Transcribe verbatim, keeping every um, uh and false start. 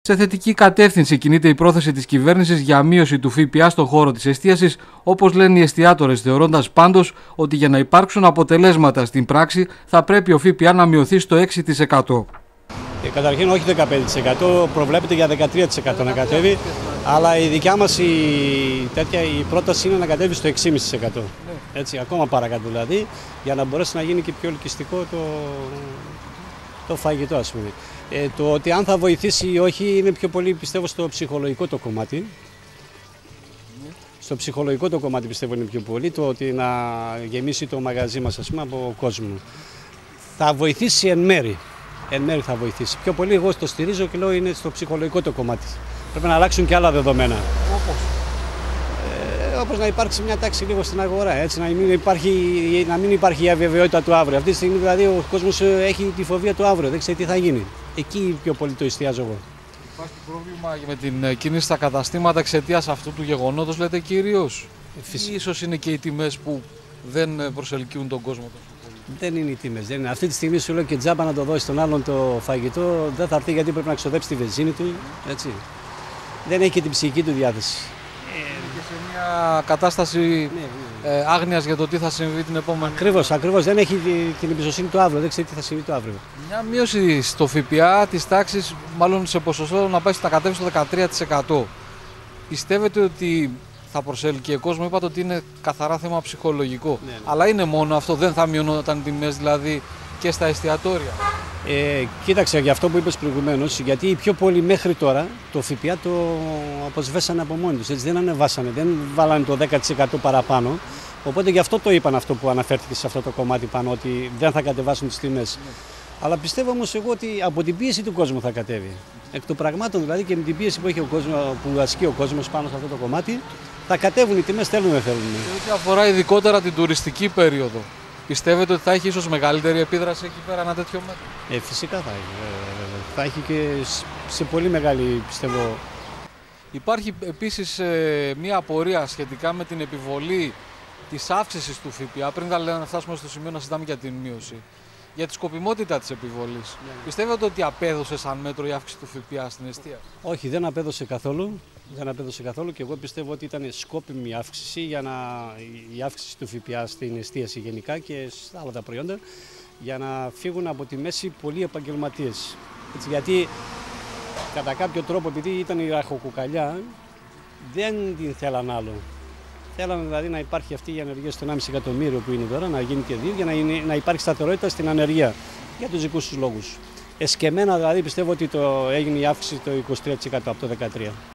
Σε θετική κατεύθυνση κινείται η πρόθεση της κυβέρνησης για μείωση του ΦΠΑ στον χώρο της εστίασης, όπως λένε οι εστιατόρες, θεωρώντας πάντως ότι για να υπάρξουν αποτελέσματα στην πράξη θα πρέπει ο ΦΠΑ να μειωθεί στο έξι τοις εκατό. Ε, καταρχήν όχι δεκαπέντε τοις εκατό, προβλέπεται για δεκατρία τοις εκατό να κατέβει, αλλά η δικιά μας η, τέτοια, η πρόταση είναι να κατέβει στο έξι κόμμα πέντε τοις εκατό. Έτσι, ακόμα παρακάτω δηλαδή, για να μπορέσει να γίνει και πιο ελκυστικό το, το φαγητό, ας πούμε. Ε, το ότι αν θα βοηθήσει ή όχι είναι πιο πολύ, πιστεύω, στο ψυχολογικό το κομμάτι. Στο ψυχολογικό το κομμάτι πιστεύω είναι πιο πολύ, το ότι να γεμίσει το μαγαζί μας, ας πούμε, από κόσμο. Θα βοηθήσει εν μέρη. Εν μέρη θα βοηθήσει. Πιο πολύ εγώ το στηρίζω και λέω είναι στο ψυχολογικό το κομμάτι. Πρέπει να αλλάξουν και άλλα δεδομένα. Όπως? Ε, όπως να υπάρξει μια τάξη λίγο στην αγορά, έτσι, να μην υπάρχει, να μην υπάρχει η αβεβαιότητα του αύριο. Αυτή τη στιγμή δηλαδή ο κόσμος έχει τη φοβία του αύριο, δεν ξέρει τι θα γίνει. Εκεί πιο πολύ το εστιάζω εγώ. Υπάρχει πρόβλημα με την κίνηση στα καταστήματα εξαιτίας αυτού του γεγονότος, λέτε κυρίως? Φυσικά. Ίσως είναι και οι τιμές που δεν προσελκύουν τον κόσμο. Δεν είναι οι τιμές. Δεν είναι. Αυτή τη στιγμή σου λέω και τζάμπα να το δώσει στον άλλον το φαγητό, δεν θα έρθει γιατί πρέπει να ξοδέψει τη βενζίνη του. Έτσι. Δεν έχει και την ψυχική του διάθεση. Και σε μια κατάσταση ναι, ναι. Ε, άγνοιας για το τι θα συμβεί την επόμενη. Ακριβώς, ακριβώς. Δεν έχει την εμπιστοσύνη του αύριο, δεν ξέρει τι θα συμβεί το αύριο. Μια μείωση στο ΦΠΑ της τάξης, μάλλον σε ποσοστό να πάει να κατέβει στο δεκατρία τοις εκατό. Πιστεύετε ότι θα προσέλκει ο κόσμο? Είπατε ότι είναι καθαρά θέμα ψυχολογικό. Ναι, ναι. Αλλά είναι μόνο αυτό, δεν θα μειωνόταν τιμές δηλαδή και στα εστιατόρια? Ε, κοίταξε, για αυτό που είπες προηγουμένως, γιατί οι πιο πολλοί μέχρι τώρα το ΦΠΑ το αποσβέσανε από μόνοι τους. Έτσι, δεν ανεβάσανε, δεν βάλανε το δέκα τοις εκατό παραπάνω. Οπότε γι' αυτό το είπαν αυτό που αναφέρθηκε σε αυτό το κομμάτι πάνω, ότι δεν θα κατεβάσουν τις τιμές. Ναι. Αλλά πιστεύω όμως εγώ ότι από την πίεση του κόσμου θα κατέβει. Εκ των πραγμάτων δηλαδή και με την πίεση που, έχει ο κόσμος, που ασκεί ο κόσμος πάνω σε αυτό το κομμάτι, θα κατέβουν οι τιμές, θέλουν δεν θέλουν. Και ό,τι αφορά ειδικότερα την τουριστική περίοδο, πιστεύετε ότι θα έχει ίσως μεγαλύτερη επίδραση εκεί πέρα ένα τέτοιο μέτρο? Ε, φυσικά θα έχει. Ε, θα έχει και σε πολύ μεγάλη, πιστεύω. Υπάρχει επίσης ε, μία απορία σχετικά με την επιβολή της αύξησης του ΦΠΑ, πριν να φτάσουμε στο σημείο να συζητάμε για την μείωση. Για τη σκοπιμότητα της επιβολής. Ναι. Πιστεύετε ότι απέδωσε σαν μέτρο η αύξηση του ΦΠΑ στην εστίαση? Όχι, δεν απέδωσε καθόλου. Δεν απέδωσε καθόλου και εγώ πιστεύω ότι ήταν σκόπιμη η αύξηση, για να, η αύξηση του ΦΠΑ στην εστίαση γενικά και στα άλλα τα προϊόντα, για να φύγουν από τη μέση πολλοί επαγγελματίες. Έτσι, γιατί κατά κάποιο τρόπο, επειδή ήταν η ραχοκοκαλιά, δεν την θέλαν άλλο. Θέλανε δηλαδή να υπάρχει αυτή η ανεργία στο ενάμιση εκατομμύριο που είναι τώρα, να γίνει και δύο, για να, είναι, να υπάρχει σταθερότητα στην ανεργία για τους δικούς τους λόγους. Εσκεμμένα δηλαδή πιστεύω ότι το, έγινε η αύξηση το είκοσι τρία τοις εκατό από το δεκατρία.